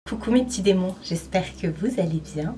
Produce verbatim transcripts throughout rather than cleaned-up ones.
Coucou mes petits démons, j'espère que vous allez bien.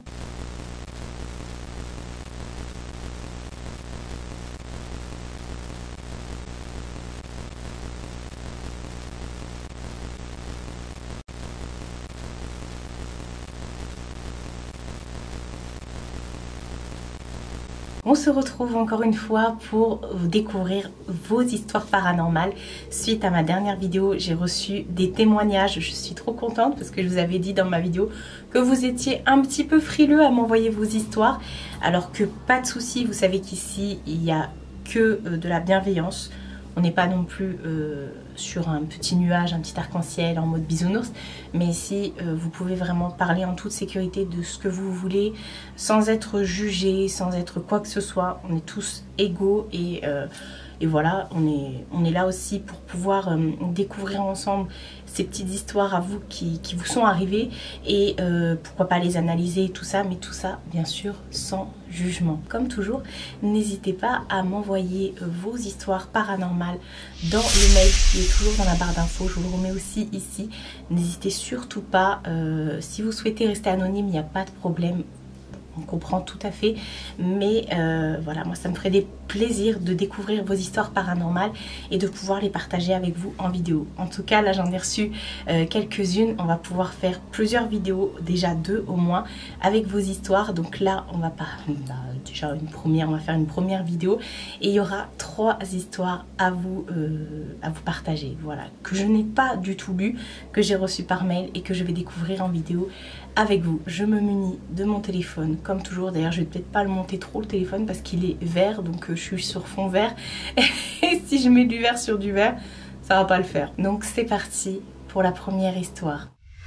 On se retrouve encore une fois pour découvrir vos histoires paranormales. Suite à ma dernière vidéo, j'ai reçu des témoignages. Je suis trop contente parce que je vous avais dit dans ma vidéo que vous étiez un petit peu frileux à m'envoyer vos histoires. Alors que pas de souci, vous savez qu'ici, il n'y a que de la bienveillance. On n'est pas non plus euh, sur un petit nuage, un petit arc-en-ciel en mode bisounours. Mais ici, euh, vous pouvez vraiment parler en toute sécurité de ce que vous voulez, sans être jugé, sans être quoi que ce soit. On est tous égaux et, euh, et voilà, on est, on est là aussi pour pouvoir euh, découvrir ensemble ces petites histoires à vous qui, qui vous sont arrivées. Et euh, pourquoi pas les analyser, tout ça. Mais tout ça, bien sûr, sans jugement. Comme toujours, n'hésitez pas à m'envoyer vos histoires paranormales dans le mail qui est toujours dans la barre d'infos. Je vous le remets aussi ici. N'hésitez surtout pas, euh, si vous souhaitez rester anonyme, il n'y a pas de problème. On comprend tout à fait, mais euh, voilà, moi ça me ferait des plaisirs de découvrir vos histoires paranormales et de pouvoir les partager avec vous en vidéo. En tout cas, là j'en ai reçu euh, quelques-unes. On va pouvoir faire plusieurs vidéos, déjà deux au moins, avec vos histoires. Donc là, on va pas, bah, déjà une première, on va faire une première vidéo et il y aura trois histoires à vous, euh, à vous partager. Voilà, que je n'ai pas du tout lu, que j'ai reçu par mail et que je vais découvrir en vidéo avec vous. Je me munis de mon téléphone comme toujours. D'ailleurs je vais peut-être pas le monter trop le téléphone parce qu'il est vert, donc euh, je suis sur fond vert et si je mets du vert sur du vert ça va pas le faire. Donc c'est parti pour la première histoire.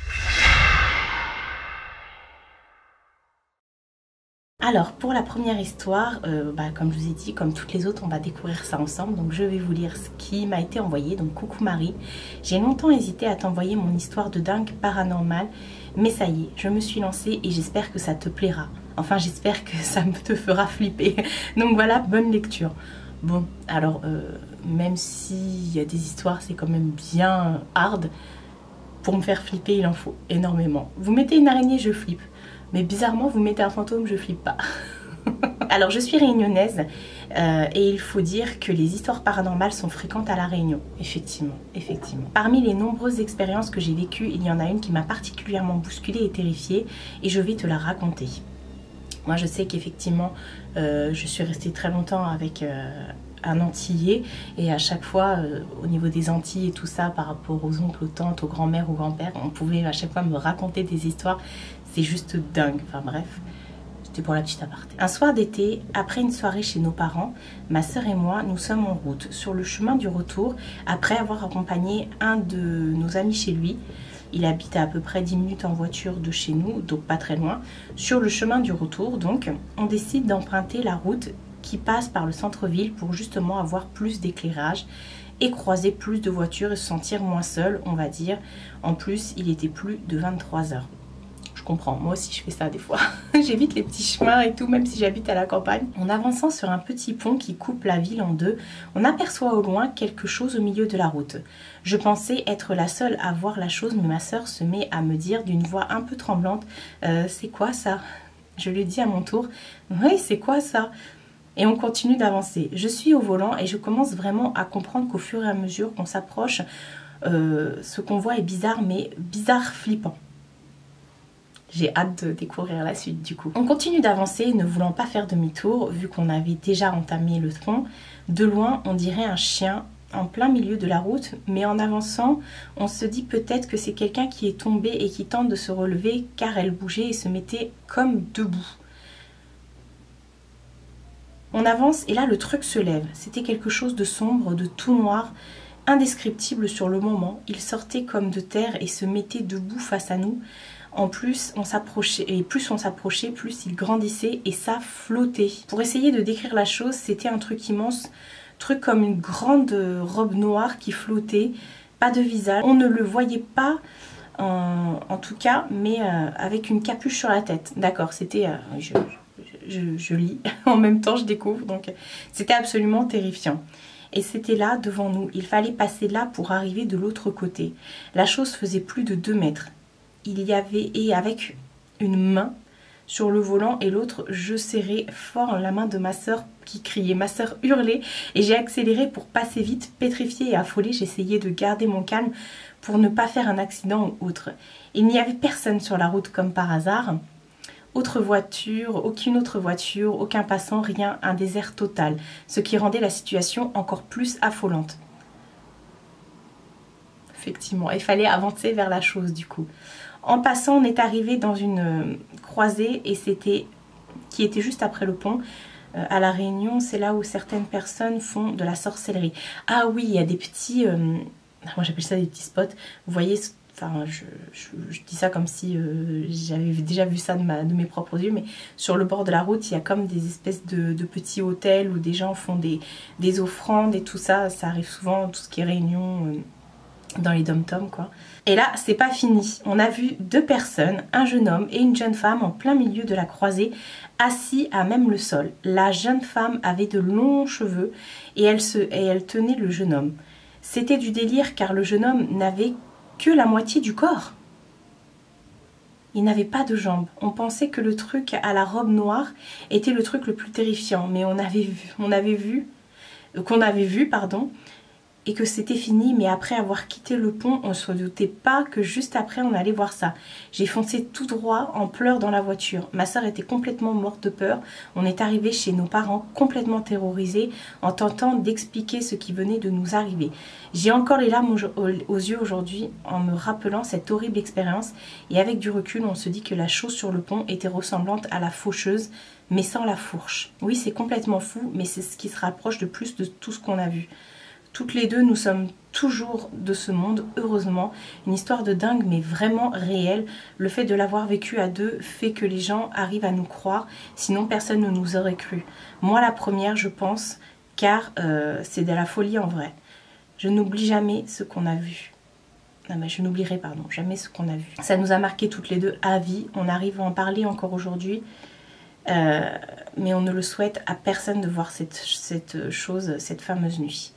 Alors pour la première histoire, euh, bah, comme je vous ai dit, comme toutes les autres, on va découvrir ça ensemble. Donc je vais vous lire ce qui m'a été envoyé. Donc coucou Marie, j'ai longtemps hésité à t'envoyer mon histoire de dingue paranormale, mais ça y est, je me suis lancée et j'espère que ça te plaira. Enfin j'espère que ça te fera flipper. Donc voilà, bonne lecture. Bon, alors euh, même s'il y a des histoires, c'est quand même bien hard. Pour me faire flipper, il en faut énormément. Vous mettez une araignée, je flippe. Mais bizarrement, vous mettez un fantôme, je flippe pas. Alors, je suis réunionnaise euh, et il faut dire que les histoires paranormales sont fréquentes à La Réunion. Effectivement, effectivement. Parmi les nombreuses expériences que j'ai vécues, il y en a une qui m'a particulièrement bousculée et terrifiée et je vais te la raconter. Moi, je sais qu'effectivement, euh, je suis restée très longtemps avec euh, un Antillais et à chaque fois, euh, au niveau des Antilles et tout ça, par rapport aux oncles, aux tantes, aux grands-mères, aux grands-pères, on pouvait à chaque fois me raconter des histoires. C'est juste dingue. Enfin bref, c'était pour la petite aparté. Un soir d'été, après une soirée chez nos parents, ma soeur et moi, nous sommes en route. Sur le chemin du retour, après avoir accompagné un de nos amis chez lui, il habite à à peu près dix minutes en voiture de chez nous, donc pas très loin. Sur le chemin du retour, donc, on décide d'emprunter la route qui passe par le centre-ville pour justement avoir plus d'éclairage et croiser plus de voitures et se sentir moins seul, on va dire. En plus, il était plus de vingt-trois heures. Je comprends, moi aussi je fais ça des fois. J'évite les petits chemins et tout, même si j'habite à la campagne. En avançant sur un petit pont qui coupe la ville en deux, on aperçoit au loin quelque chose au milieu de la route. Je pensais être la seule à voir la chose, mais ma soeur se met à me dire d'une voix un peu tremblante, euh, « C'est quoi ça ?» Je lui dis à mon tour, « Oui, c'est quoi ça ?» Et on continue d'avancer. Je suis au volant et je commence vraiment à comprendre qu'au fur et à mesure qu'on s'approche, euh, ce qu'on voit est bizarre, mais bizarre flippant. J'ai hâte de découvrir la suite du coup. On continue d'avancer, ne voulant pas faire demi-tour, vu qu'on avait déjà entamé le pont. De loin, on dirait un chien en plein milieu de la route, mais en avançant, on se dit peut-être que c'est quelqu'un qui est tombé et qui tente de se relever car elle bougeait et se mettait comme debout. On avance et là le truc se lève. C'était quelque chose de sombre, de tout noir, indescriptible sur le moment. Il sortait comme de terre et se mettait debout face à nous. En plus, on s'approchait, et plus on s'approchait, plus il grandissait et ça flottait. Pour essayer de décrire la chose, c'était un truc immense, truc comme une grande robe noire qui flottait, pas de visage. On ne le voyait pas, en, en tout cas, mais euh, avec une capuche sur la tête. D'accord, c'était... Euh, je, je, je lis, en même temps je découvre, donc c'était absolument terrifiant. Et c'était là, devant nous. Il fallait passer là pour arriver de l'autre côté. La chose faisait plus de deux mètres. il y avait, et avec une main sur le volant et l'autre, je serrais fort la main de ma soeur qui criait. Ma soeur hurlait et j'ai accéléré pour passer vite, pétrifiée et affolée. J'essayais de garder mon calme pour ne pas faire un accident ou autre. Il n'y avait personne sur la route comme par hasard. Autre voiture, aucune autre voiture, aucun passant, rien, un désert total. Ce qui rendait la situation encore plus affolante. Effectivement, il fallait avancer vers la chose du coup. En passant, on est arrivé dans une euh, croisée et c'était qui était juste après le pont. Euh, à La Réunion, c'est là où certaines personnes font de la sorcellerie. Ah oui, il y a des petits, euh, moi j'appelle ça des petits spots. Vous voyez, enfin, je, je, je dis ça comme si euh, j'avais déjà vu ça de, ma, de mes propres yeux, mais sur le bord de la route, il y a comme des espèces de, de petits hôtels où des gens font des, des offrandes et tout ça. Ça arrive souvent, tout ce qui est réunion. Euh, dans les dom-toms quoi. Et là c'est pas fini, on a vu deux personnes, un jeune homme et une jeune femme en plein milieu de la croisée, assis à même le sol. La jeune femme avait de longs cheveux et elle, se, et elle tenait le jeune homme. C'était du délire car le jeune homme n'avait que la moitié du corps. Il n'avait pas de jambes. On pensait que le truc à la robe noire était le truc le plus terrifiant, mais on avait vu, on avait vu, qu'on avait vu, pardon, et que c'était fini, mais après avoir quitté le pont, on ne se doutait pas que juste après on allait voir ça. J'ai foncé tout droit en pleurs dans la voiture. Ma soeur était complètement morte de peur. On est arrivé chez nos parents complètement terrorisés en tentant d'expliquer ce qui venait de nous arriver. J'ai encore les larmes aux, aux yeux aujourd'hui en me rappelant cette horrible expérience et avec du recul on se dit que la chose sur le pont était ressemblante à la faucheuse mais sans la fourche. Oui, c'est complètement fou, mais c'est ce qui se rapproche de plus de tout ce qu'on a vu. Toutes les deux, nous sommes toujours de ce monde, heureusement. Une histoire de dingue, mais vraiment réelle. Le fait de l'avoir vécu à deux fait que les gens arrivent à nous croire, sinon personne ne nous aurait cru. Moi, la première, je pense, car euh, c'est de la folie en vrai. Je n'oublie jamais ce qu'on a vu. Non, mais je n'oublierai, pardon, jamais ce qu'on a vu. Ça nous a marqué toutes les deux à vie. On arrive à en parler encore aujourd'hui. Euh, mais on ne le souhaite à personne de voir cette, cette chose, cette fameuse nuit.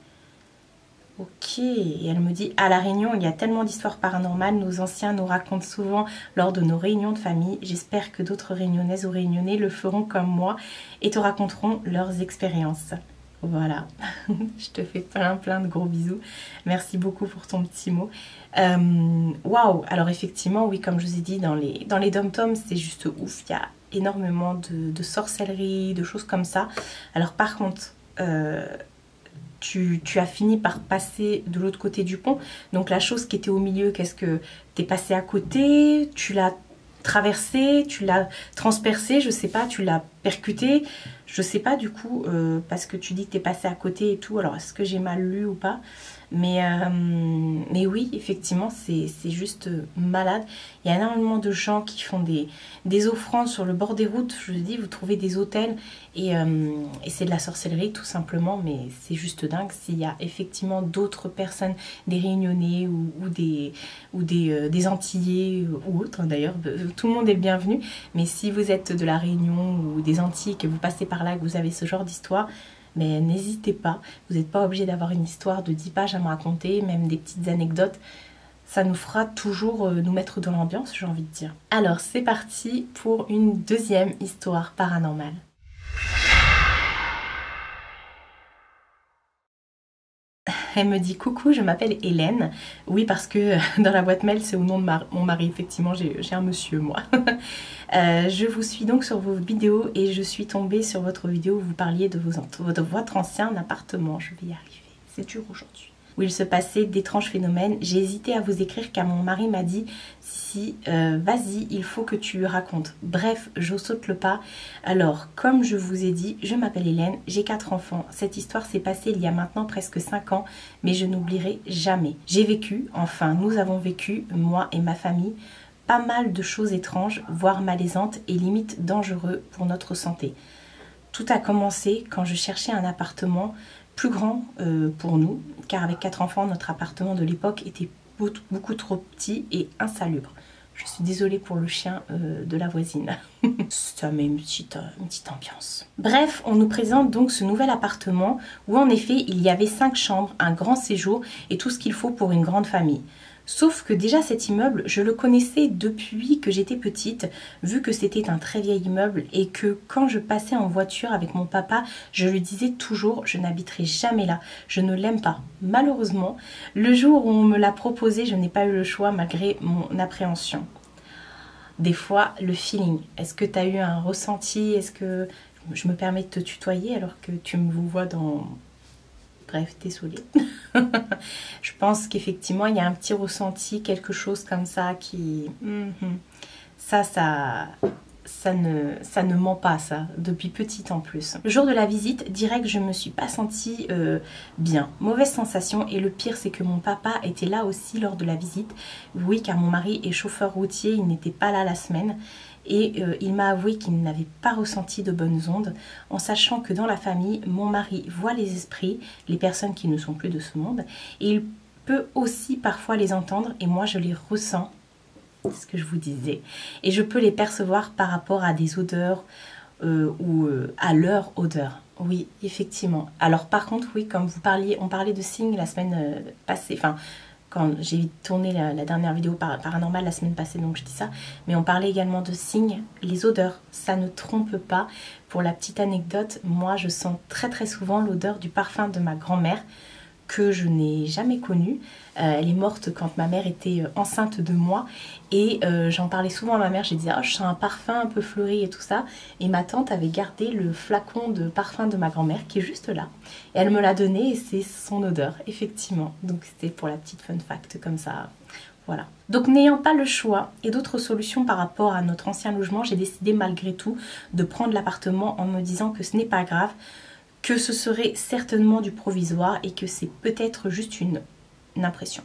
Ok, et elle me dit, à La Réunion, il y a tellement d'histoires paranormales, nos anciens nous racontent souvent lors de nos réunions de famille. J'espère que d'autres réunionnaises ou réunionnais le feront comme moi et te raconteront leurs expériences. Voilà, je te fais plein plein de gros bisous. Merci beaucoup pour ton petit mot. Waouh, wow. Alors effectivement, oui, comme je vous ai dit, dans les, dans les dom-toms, c'est juste ouf. Il y a énormément de, de sorcellerie, de choses comme ça. Alors par contre... Euh, Tu, tu as fini par passer de l'autre côté du pont. Donc la chose qui était au milieu, qu'est-ce que t'es passé à côté? Tu l'as traversé? Tu l'as transpercé? Je sais pas, tu l'as percuté? Je sais pas du coup, euh, parce que tu dis que t'es passé à côté et tout. Alors est-ce que j'ai mal lu ou pas? Mais, euh, mais oui, effectivement, c'est juste malade. Il y a énormément de gens qui font des, des offrandes sur le bord des routes. Je vous dis, vous trouvez des hôtels et, euh, et c'est de la sorcellerie tout simplement. Mais c'est juste dingue. S'il y a effectivement d'autres personnes, des Réunionnais ou, ou des, ou des, euh, des Antillais ou autres, d'ailleurs, tout le monde est le bienvenu. Mais si vous êtes de la Réunion ou des Antilles, que vous passez par là, que vous avez ce genre d'histoire, mais n'hésitez pas, vous n'êtes pas obligé d'avoir une histoire de dix pages à me raconter, même des petites anecdotes. Ça nous fera toujours euh, nous mettre dans l'ambiance, j'ai envie de dire. Alors c'est parti pour une deuxième histoire paranormale. Elle me dit coucou, je m'appelle Hélène. Oui, parce que dans la boîte mail c'est au nom de ma, mon mari, effectivement j'ai un monsieur moi. euh, je vous suis donc sur vos vidéos et je suis tombée sur votre vidéo où vous parliez de, vos, de votre ancien appartement. Je vais y arriver, c'est dur aujourd'hui. Où il se passait d'étranges phénomènes. J'ai hésité à vous écrire car mon mari m'a dit si, euh, vas-y, il faut que tu racontes. Bref, je saute le pas. Alors, comme je vous ai dit, je m'appelle Hélène, j'ai quatre enfants. Cette histoire s'est passée il y a maintenant presque cinq ans, mais je n'oublierai jamais. J'ai vécu, enfin nous avons vécu, moi et ma famille, pas mal de choses étranges, voire malaisantes et limite dangereux pour notre santé. Tout a commencé quand je cherchais un appartement plus grand euh, pour nous, car avec quatre enfants, notre appartement de l'époque était beaucoup, beaucoup trop petit et insalubre. Je suis désolée pour le chien euh, de la voisine. Ça met une petite, euh, une petite ambiance. Bref, on nous présente donc ce nouvel appartement où en effet, il y avait cinq chambres, un grand séjour et tout ce qu'il faut pour une grande famille. Sauf que déjà cet immeuble, je le connaissais depuis que j'étais petite, vu que c'était un très vieil immeuble et que quand je passais en voiture avec mon papa, je lui disais toujours, je n'habiterai jamais là, je ne l'aime pas. Malheureusement, le jour où on me l'a proposé, je n'ai pas eu le choix malgré mon appréhension. Des fois, le feeling, est-ce que tu as eu un ressenti, est-ce que je me permets de te tutoyer alors que tu me vois dans... Bref, désolée. Je pense qu'effectivement, il y a un petit ressenti, quelque chose comme ça qui... Mm-hmm. Ça, ça... Ça ne, ça ne ment pas, ça, depuis petite en plus. Le jour de la visite, direct, je me suis pas sentie euh, bien. Mauvaise sensation, et le pire, c'est que mon papa était là aussi lors de la visite. Oui, car mon mari est chauffeur routier, il n'était pas là la semaine. Et euh, il m'a avoué qu'il n'avait pas ressenti de bonnes ondes, en sachant que dans la famille, mon mari voit les esprits, les personnes qui ne sont plus de ce monde, et il peut aussi parfois les entendre, et moi je les ressens. C'est ce que je vous disais. Et je peux les percevoir par rapport à des odeurs euh, ou euh, à leur odeur. Oui, effectivement. Alors par contre, oui, comme vous parliez, on parlait de signes la semaine euh, passée, enfin, quand j'ai tourné la, la dernière vidéo par, paranormale la semaine passée, donc je dis ça, mais on parlait également de signes, les odeurs, ça ne trompe pas. Pour la petite anecdote, moi je sens très très souvent l'odeur du parfum de ma grand-mère, que je n'ai jamais connue. Euh, elle est morte quand ma mère était enceinte de moi et euh, j'en parlais souvent à ma mère, j'ai dit oh, je sens un parfum un peu fleuri et tout ça, et ma tante avait gardé le flacon de parfum de ma grand-mère qui est juste là et elle me l'a donné et c'est son odeur effectivement, donc c'était pour la petite fun fact comme ça. Voilà. Donc n'ayant pas le choix et d'autres solutions par rapport à notre ancien logement, j'ai décidé malgré tout de prendre l'appartement en me disant que ce n'est pas grave, que ce serait certainement du provisoire et que c'est peut-être juste une, une impression.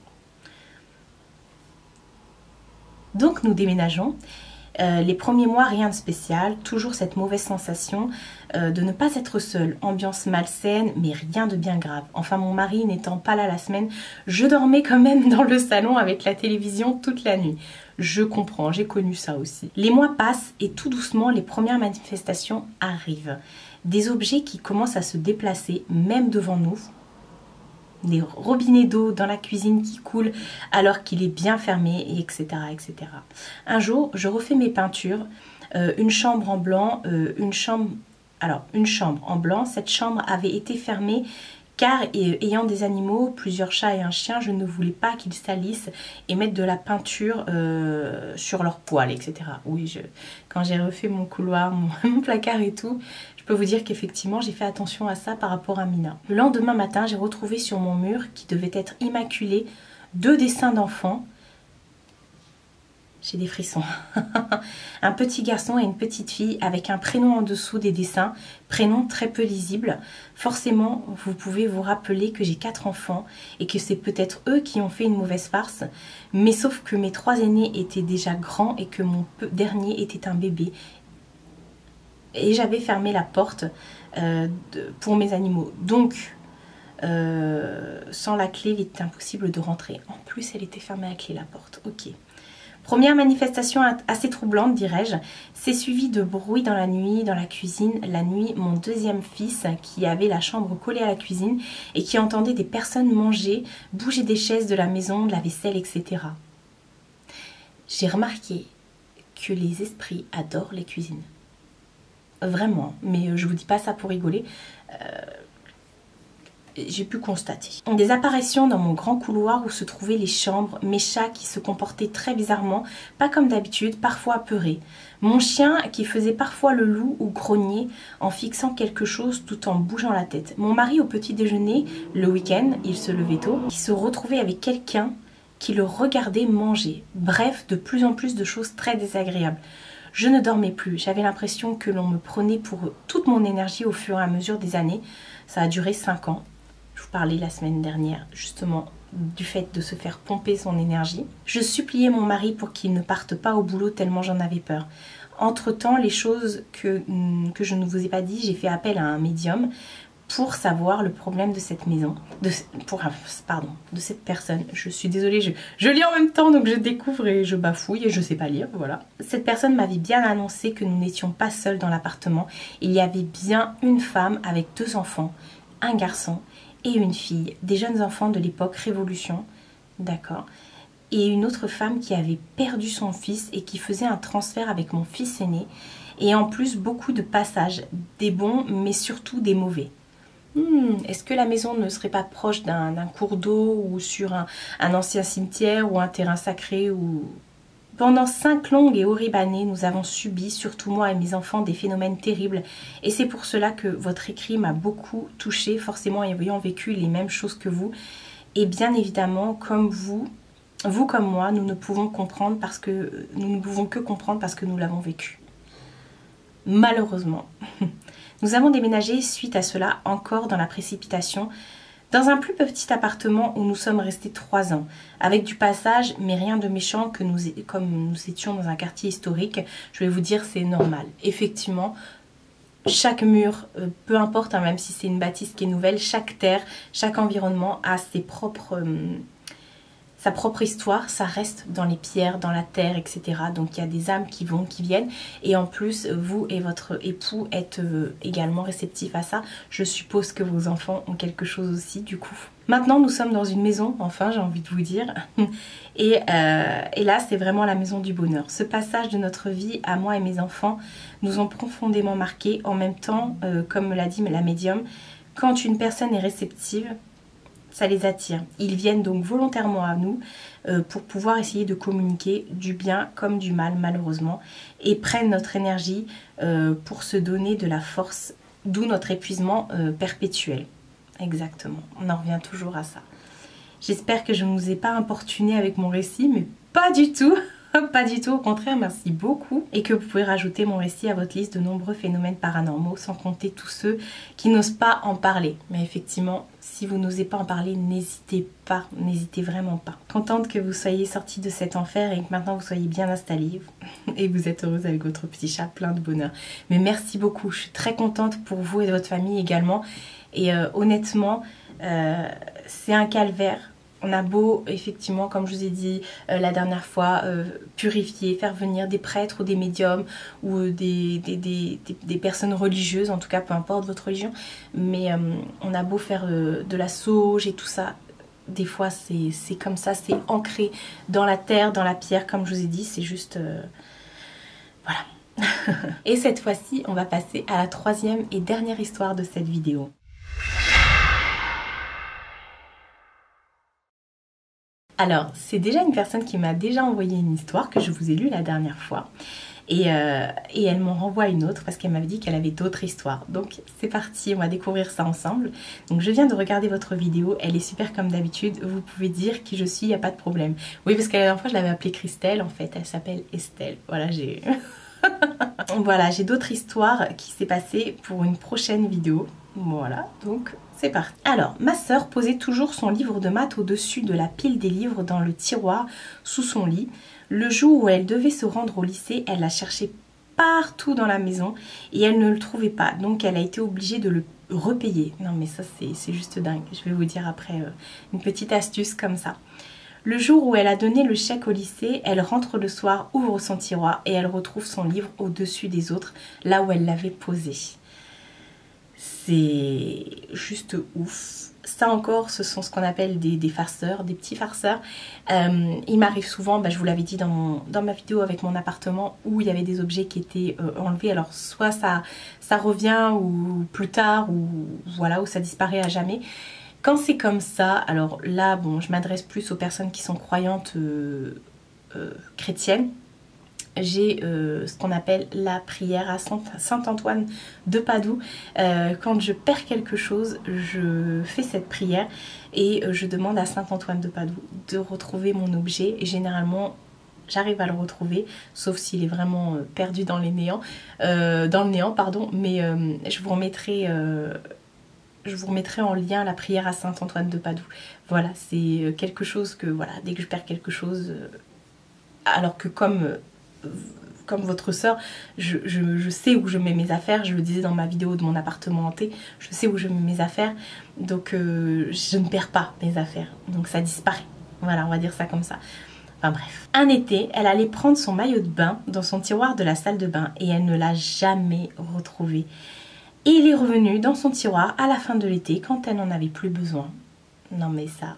Donc nous déménageons. Euh, les premiers mois, rien de spécial, toujours cette mauvaise sensation euh, de ne pas être seule, ambiance malsaine, mais rien de bien grave. Enfin, mon mari n'étant pas là la semaine, je dormais quand même dans le salon avec la télévision toute la nuit. Je comprends, j'ai connu ça aussi. Les mois passent et tout doucement, les premières manifestations arrivent. Des objets qui commencent à se déplacer, même devant nous. Des robinets d'eau dans la cuisine qui coulent alors qu'il est bien fermé, et etc, et cetera. Un jour, je refais mes peintures, euh, une chambre en blanc, euh, une chambre... Alors, une chambre en blanc, cette chambre avait été fermée car ayant des animaux, plusieurs chats et un chien, je ne voulais pas qu'ils salissent et mettent de la peinture euh, sur leurs poils, et cetera. Oui, je, quand j'ai refait mon couloir, mon, mon placard et tout, je peux vous dire qu'effectivement, j'ai fait attention à ça par rapport à Mina. Le lendemain matin, j'ai retrouvé sur mon mur, qui devait être immaculé, deux dessins d'enfants. J'ai des frissons. Un petit garçon et une petite fille avec un prénom en dessous des dessins, prénom très peu lisible. Forcément, vous pouvez vous rappeler que j'ai quatre enfants et que c'est peut-être eux qui ont fait une mauvaise farce. Mais sauf que mes trois aînés étaient déjà grands et que mon dernier était un bébé. Et j'avais fermé la porte euh, de, pour mes animaux. Donc, euh, sans la clé, il était impossible de rentrer. En plus, elle était fermée à clé, la porte. Ok. Première manifestation assez troublante, dirais-je. C'est suivi de bruit dans la nuit, dans la cuisine. La nuit, mon deuxième fils, qui avait la chambre collée à la cuisine et qui entendait des personnes manger, bouger des chaises de la maison, de la vaisselle, et cetera. J'ai remarqué que les esprits adorent les cuisines. Vraiment, mais je vous dis pas ça pour rigoler. Euh, j'ai pu constater. Des apparitions dans mon grand couloir où se trouvaient les chambres, mes chats qui se comportaient très bizarrement, pas comme d'habitude, parfois apeurés. Mon chien qui faisait parfois le loup ou grogner en fixant quelque chose tout en bougeant la tête. Mon mari au petit déjeuner, le week-end, il se levait tôt, qui se retrouvait avec quelqu'un qui le regardait manger. Bref, de plus en plus de choses très désagréables. Je ne dormais plus, j'avais l'impression que l'on me prenait pour toute mon énergie au fur et à mesure des années. Ça a duré cinq ans. Je vous parlais la semaine dernière justement du fait de se faire pomper son énergie. Je suppliais mon mari pour qu'il ne parte pas au boulot tellement j'en avais peur. Entre-temps, les choses que, que je ne vous ai pas dit, j'ai fait appel à un médium pour savoir le problème de cette maison, de, pour, pardon, de cette personne. Je suis désolée, je, je lis en même temps, donc je découvre et je bafouille et je sais pas lire, voilà. Cette personne m'avait bien annoncé que nous n'étions pas seuls dans l'appartement. Il y avait bien une femme avec deux enfants, un garçon et une fille, des jeunes enfants de l'époque Révolution, d'accord. et une autre femme qui avait perdu son fils et qui faisait un transfert avec mon fils aîné. Et en plus, beaucoup de passages, des bons, mais surtout des mauvais. Hmm, est-ce que la maison ne serait pas proche d'un cours d'eau ou sur un, un ancien cimetière ou un terrain sacré ou... Pendant cinq longues et horribles années, nous avons subi, surtout moi et mes enfants, des phénomènes terribles. Et c'est pour cela que votre écrit m'a beaucoup touchée, forcément ayant vécu les mêmes choses que vous. Et bien évidemment, comme vous, vous comme moi, nous ne pouvons comprendre parce que nous ne pouvons que comprendre parce que nous l'avons vécu. Malheureusement. Nous avons déménagé suite à cela, encore dans la précipitation, dans un plus petit appartement où nous sommes restés trois ans, avec du passage, mais rien de méchant, que nous, comme nous étions dans un quartier historique, je vais vous dire, c'est normal. Effectivement, chaque mur, euh, peu importe, hein, même si c'est une bâtisse qui est nouvelle, chaque terre, chaque environnement a ses propres... Euh, sa propre histoire, ça reste dans les pierres, dans la terre, et cetera. Donc il y a des âmes qui vont, qui viennent. Et en plus, vous et votre époux êtes euh, également réceptifs à ça. Je suppose que vos enfants ont quelque chose aussi, du coup. Maintenant, nous sommes dans une maison, enfin, j'ai envie de vous dire. Et, euh, et là, c'est vraiment la maison du bonheur. Ce passage de notre vie, à moi et mes enfants, nous ont profondément marqués. En même temps, euh, comme me l'a dit la médium, quand une personne est réceptive, ça les attire. Ils viennent donc volontairement à nous euh, pour pouvoir essayer de communiquer du bien comme du mal, malheureusement, et prennent notre énergie euh, pour se donner de la force, d'où notre épuisement euh, perpétuel. Exactement, on en revient toujours à ça. J'espère que je ne vous ai pas importuné avec mon récit, mais pas du tout. Pas du tout, au contraire, merci beaucoup. Et que vous pouvez rajouter mon récit à votre liste de nombreux phénomènes paranormaux, sans compter tous ceux qui n'osent pas en parler. Mais effectivement, si vous n'osez pas en parler, n'hésitez pas, n'hésitez vraiment pas. Contente que vous soyez sortis de cet enfer et que maintenant vous soyez bien installés et vous êtes heureuse avec votre petit chat, plein de bonheur. Mais merci beaucoup, je suis très contente pour vous et votre famille également. Et euh, honnêtement, euh, c'est un calvaire. On a beau, effectivement, comme je vous ai dit euh, la dernière fois, euh, purifier, faire venir des prêtres ou des médiums ou des, des, des, des, des personnes religieuses, en tout cas, peu importe votre religion. Mais euh, on a beau faire euh, de la sauge et tout ça, des fois c'est comme ça, c'est ancré dans la terre, dans la pierre, comme je vous ai dit, c'est juste... Euh, voilà. Et cette fois-ci, on va passer à la troisième et dernière histoire de cette vidéo. Alors, c'est déjà une personne qui m'a déjà envoyé une histoire que je vous ai lue la dernière fois. Et, euh, et elle m'en renvoie une autre parce qu'elle m'avait dit qu'elle avait d'autres histoires. Donc c'est parti, on va découvrir ça ensemble. Donc je viens de regarder votre vidéo, elle est super comme d'habitude. Vous pouvez dire qui je suis, il n'y a pas de problème. Oui, parce que la dernière fois je l'avais appelée Christelle, en fait elle s'appelle Estelle. Voilà, j'ai... voilà, j'ai d'autres histoires qui s'est passées pour une prochaine vidéo. Voilà, donc c'est parti. Alors, ma sœur posait toujours son livre de maths au-dessus de la pile des livres dans le tiroir sous son lit. Le jour où elle devait se rendre au lycée, elle l'a cherché partout dans la maison et elle ne le trouvait pas. Donc elle a été obligée de le repayer. Non mais ça c'est juste dingue. Je vais vous dire après euh, une petite astuce comme ça. Le jour où elle a donné le chèque au lycée, elle rentre le soir, ouvre son tiroir et elle retrouve son livre au-dessus des autres, là où elle l'avait posé. C'est juste ouf. Ça encore, ce sont ce qu'on appelle des, des farceurs, des petits farceurs. Euh, il m'arrive souvent, bah, je vous l'avais dit dans, mon, dans ma vidéo avec mon appartement, où il y avait des objets qui étaient euh, enlevés. Alors soit ça, ça revient ou plus tard, ou voilà, ou ça disparaît à jamais. Quand c'est comme ça, alors là, bon, je m'adresse plus aux personnes qui sont croyantes euh, euh, chrétiennes. J'ai euh, ce qu'on appelle la prière à Saint-Antoine de Padoue. Euh, quand je perds quelque chose, je fais cette prière et je demande à Saint-Antoine de Padoue de retrouver mon objet. Et généralement, j'arrive à le retrouver, sauf s'il est vraiment perdu dans les néants, euh, dans le néant, pardon. Mais euh, je vous remettrai... Euh, je vous remettrai en lien la prière à Saint-Antoine de Padoue. Voilà, c'est quelque chose que, voilà, dès que je perds quelque chose, euh, alors que comme... Euh, comme votre soeur, je, je, je sais où je mets mes affaires, je le disais dans ma vidéo de mon appartement hanté, je sais où je mets mes affaires, donc euh, je ne perds pas mes affaires, donc ça disparaît, voilà, on va dire ça comme ça. Enfin bref. Un été, elle allait prendre son maillot de bain dans son tiroir de la salle de bain et elle ne l'a jamais retrouvé. Et il est revenu dans son tiroir à la fin de l'été quand elle n'en avait plus besoin. Non mais ça,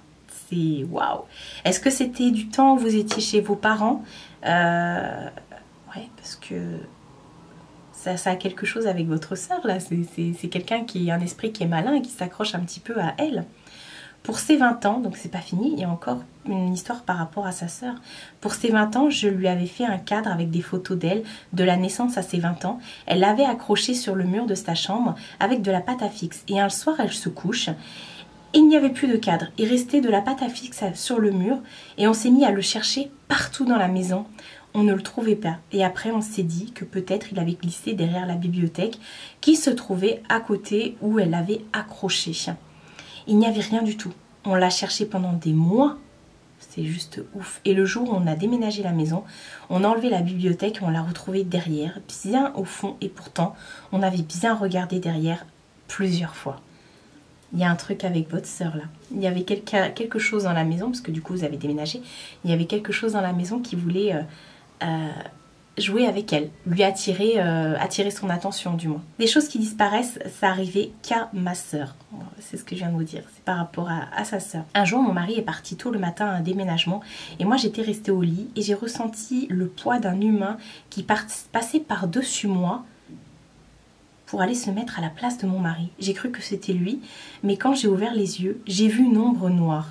c'est waouh. Est-ce que c'était du temps où vous étiez chez vos parents? euh, Ouais, parce que ça, ça a quelque chose avec votre sœur là. C'est quelqu'un qui a un esprit qui est malin et qui s'accroche un petit peu à elle. Pour ses vingt ans, donc c'est pas fini, il y a encore une histoire par rapport à sa sœur. Pour ses vingt ans, je lui avais fait un cadre avec des photos d'elle, de la naissance à ses vingt ans. Elle l'avait accroché sur le mur de sa chambre avec de la pâte à fixe. Et un soir, elle se couche et il n'y avait plus de cadre. Il restait de la pâte à fixe sur le mur et on s'est mis à le chercher partout dans la maison. On ne le trouvait pas. Et après, on s'est dit que peut-être il avait glissé derrière la bibliothèque qui se trouvait à côté où elle l'avait accroché. Il n'y avait rien du tout. On l'a cherché pendant des mois. C'est juste ouf. Et le jour où on a déménagé la maison, on a enlevé la bibliothèque et on l'a retrouvée derrière, bien au fond. Et pourtant, on avait bien regardé derrière plusieurs fois. Il y a un truc avec votre sœur là. Il y avait quelque, quelque chose dans la maison, parce que du coup vous avez déménagé. Il y avait quelque chose dans la maison qui voulait euh, euh, jouer avec elle, lui attirer, euh, attirer son attention du moins. Des choses qui disparaissent, ça arrivait qu'à ma sœur. C'est ce que je viens de vous dire, c'est par rapport à, à sa sœur. Un jour, mon mari est parti tôt le matin à un déménagement et moi j'étais restée au lit et j'ai ressenti le poids d'un humain qui part, passait par-dessus moi pour aller se mettre à la place de mon mari. J'ai cru que c'était lui, mais quand j'ai ouvert les yeux, j'ai vu une ombre noire.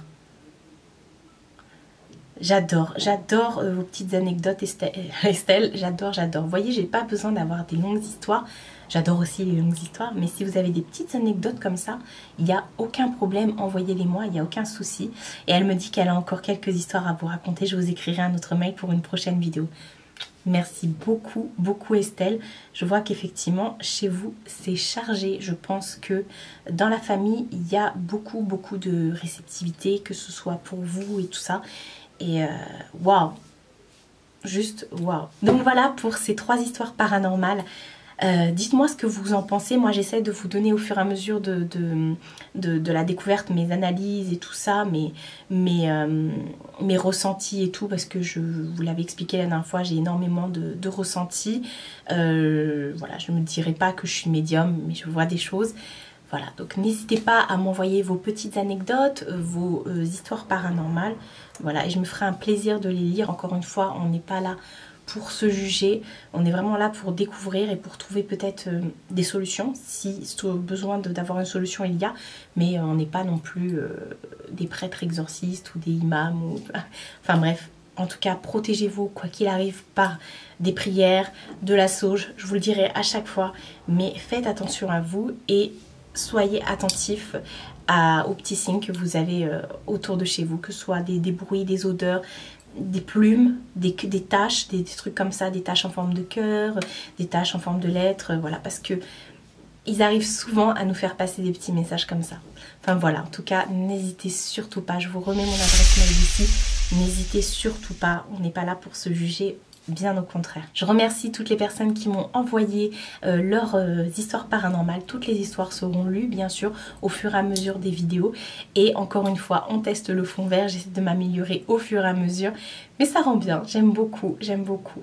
J'adore, j'adore euh, vos petites anecdotes, Estelle, Estelle j'adore, j'adore. Vous voyez, j'ai pas besoin d'avoir des longues histoires. J'adore aussi les longues histoires, mais si vous avez des petites anecdotes comme ça, il n'y a aucun problème, envoyez-les moi, il n'y a aucun souci. Et elle me dit qu'elle a encore quelques histoires à vous raconter. Je vous écrirai un autre mail pour une prochaine vidéo. Merci beaucoup, beaucoup Estelle. Je vois qu'effectivement, chez vous, c'est chargé. Je pense que dans la famille, il y a beaucoup, beaucoup de réceptivité, que ce soit pour vous et tout ça. Et waouh, wow. Juste waouh. Donc voilà pour ces trois histoires paranormales. Euh, Dites-moi ce que vous en pensez. Moi j'essaie de vous donner au fur et à mesure de, de, de, de la découverte mes analyses et tout ça, mes, mes, euh, mes ressentis et tout, parce que je vous l'avais expliqué la dernière fois, j'ai énormément de, de ressentis. Euh, voilà, je ne me dirais pas que je suis médium, mais je vois des choses. Voilà, donc n'hésitez pas à m'envoyer vos petites anecdotes, vos euh, histoires paranormales. Voilà, et je me ferai un plaisir de les lire. Encore une fois, on n'est pas là pour se juger. On est vraiment là pour découvrir et pour trouver peut-être euh, des solutions. Si besoin d'avoir une solution, il y a. Mais euh, on n'est pas non plus euh, des prêtres exorcistes ou des imams. Ou... Enfin bref, en tout cas, protégez-vous quoi qu'il arrive par des prières, de la sauge. Je vous le dirai à chaque fois. Mais faites attention à vous et soyez attentifs à, aux petits signes que vous avez euh, autour de chez vous, que ce soit des, des bruits, des odeurs, des plumes, des, des taches, des, des trucs comme ça, des taches en forme de cœur, des taches en forme de lettres, euh, voilà, parce que ils arrivent souvent à nous faire passer des petits messages comme ça. Enfin voilà, en tout cas, n'hésitez surtout pas, je vous remets mon adresse mail ici, n'hésitez surtout pas, on n'est pas là pour se juger. Bien au contraire. Je remercie toutes les personnes qui m'ont envoyé euh, leurs euh, histoires paranormales. Toutes les histoires seront lues, bien sûr, au fur et à mesure des vidéos. Et encore une fois, on teste le fond vert. J'essaie de m'améliorer au fur et à mesure. Mais ça rend bien. J'aime beaucoup. J'aime beaucoup.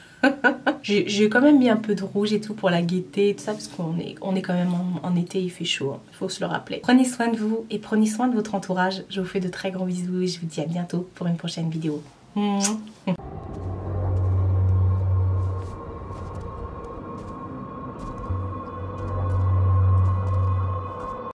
J'ai quand même mis un peu de rouge et tout pour la gaieté et tout ça, parce qu'on est, on est quand même en, en été, il fait chaud. Il faut se le rappeler. Prenez soin de vous et prenez soin de votre entourage. Je vous fais de très gros bisous et je vous dis à bientôt pour une prochaine vidéo. Mmh.